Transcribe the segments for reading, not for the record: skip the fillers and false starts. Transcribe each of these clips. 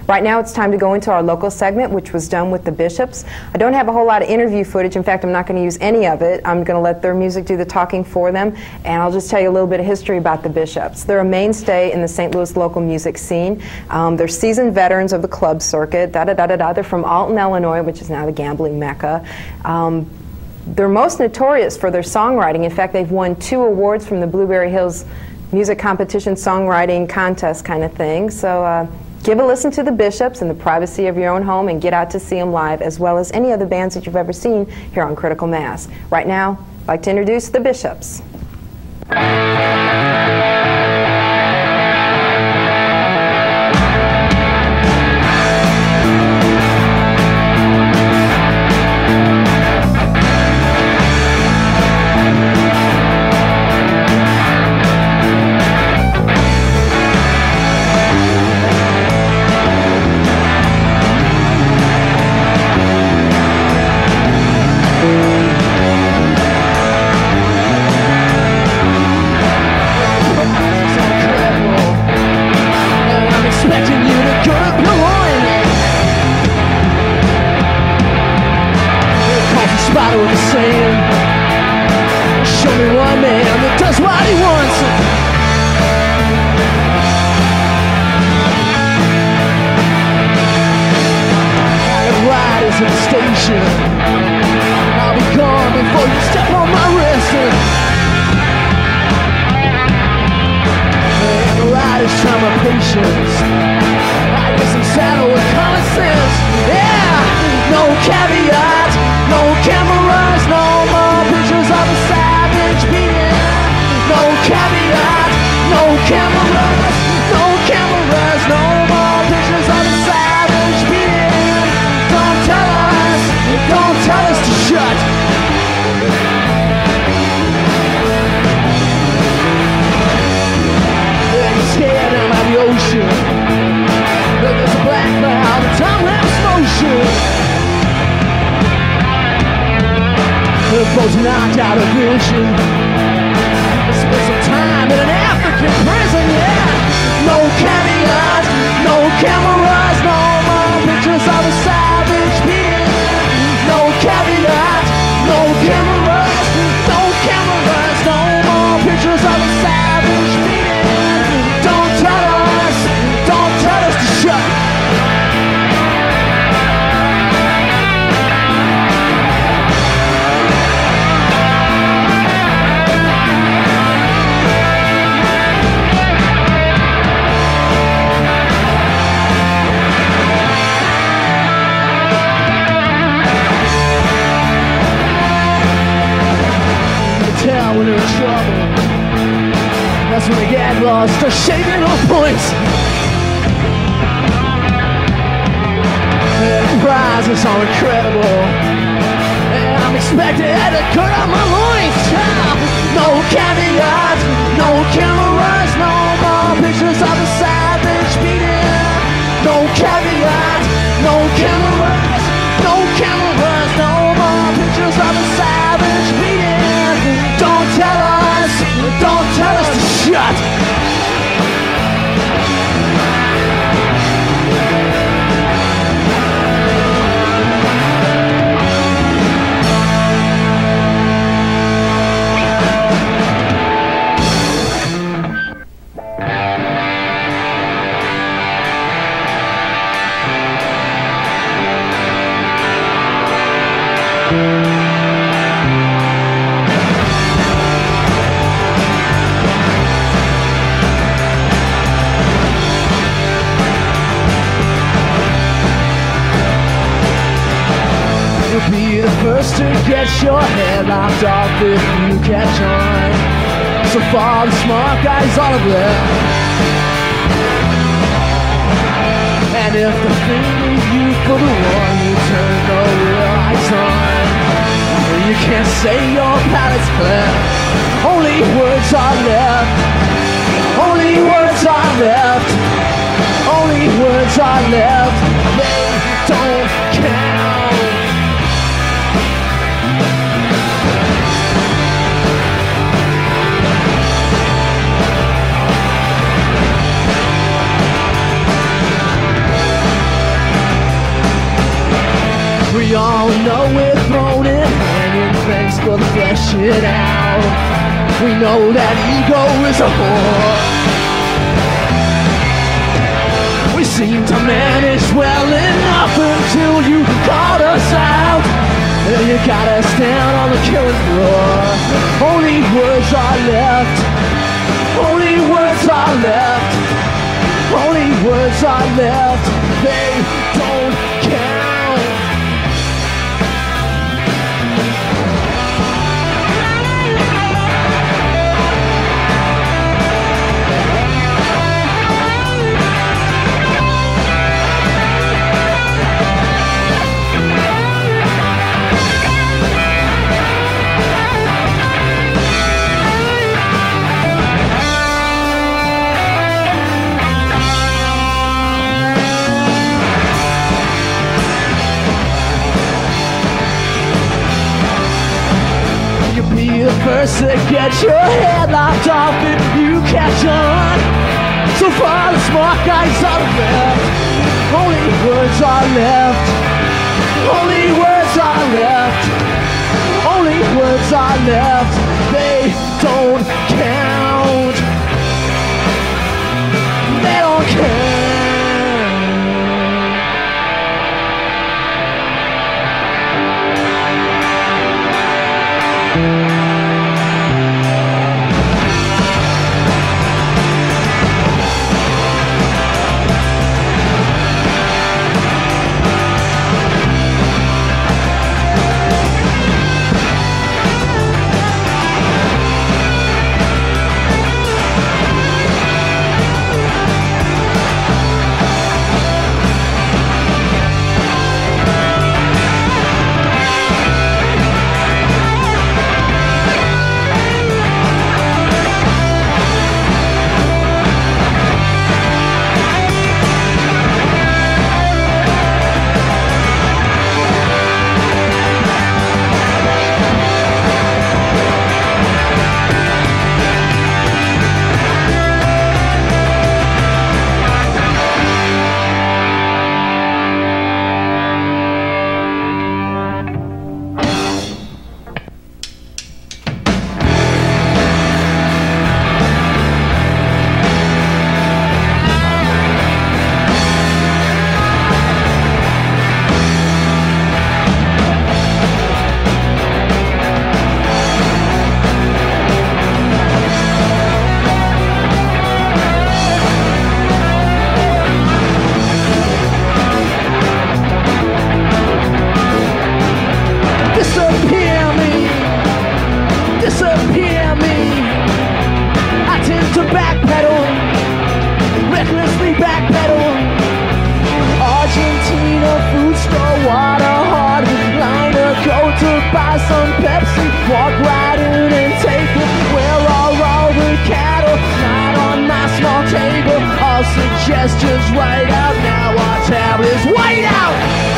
Right now it's time to go into our local segment, which was done with the Bishops. I don't have a whole lot of interview footage. In fact, I'm not going to use any of it. I'm going to let their music do the talking for them, and I'll just tell you a little bit of history about the Bishops. They're a mainstay in the St. Louis local music scene. They're seasoned veterans of the club circuit. They're from Alton, Illinois, which is now the gambling mecca. They're most notorious for their songwriting. In fact, they've won 2 awards from the Blueberry Hills Music Competition Songwriting Contest kind of thing. So give a listen to the Bishops in the privacy of your own home and get out to see them live, as well as any other bands that you've ever seen here on Critical Mass. Right now, I'd like to introduce the Bishops. With the sand. Show me one man that does what he wants. Riders at the station. I'll be gone before you step on my wrist. And the riders try my patience. I guess I'm saddled with common sense. Yeah, no caveat. No cameras, no more pictures of a savage beating. No caveat, no cameras, no cameras, no more pictures of a savage beating. Don't tell us to shut. You're scared down by the ocean. Look, there's a black cloud, the time lapse motion. The boat's knocked out of vision. Spent some time in an African prison, yeah. No caveat, no cameras, no more pictures of a savage being. No caveat, no cameras, no cameras, no more pictures of a savage being. Don't tell us to shut. When they're in trouble, that's when they get lost, start shaving off points. And the prizes are incredible, and I'm expected to cut out my loins. No caveat, no cameras, no more pictures of a savage beating. No caveat, no cameras, no cameras, no more pictures of a savage beating. Don't tell us to shut. Be the first to get your head locked off if you catch on. So far the smart guys all have left, and if the thing is you for the one, you turn the real lights on. You can't say your palate's clear. Only words are left. Only words are left. Only words are left. They don't count. We all know we're thrown in hanging things for the flesh it out. We know that ego is a whore. We seem to manage well enough until you called us out. And you got us down on the killing floor. Only words are left. Only words are left. Only words are left. They don't count. Be the first to get your head locked off if you catch on. So far the smart guys are left. Only words are left. Only words are left. Only words are left. They don't count. They don't count. Suggestions right out now. Our tab is white out.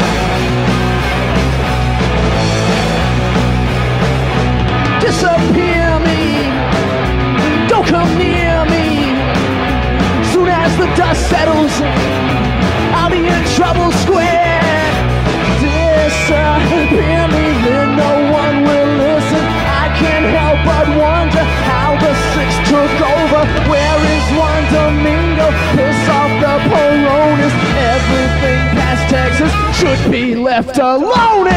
Disappear me. Don't come near me. Soon as the dust settles, I'll be in trouble square. Disappear me, then no one will listen. I can't help but wonder how the six took over. Where is Juan Domingo? Piss off the Polonis. Everything past Texas should be left alone.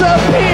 disappear.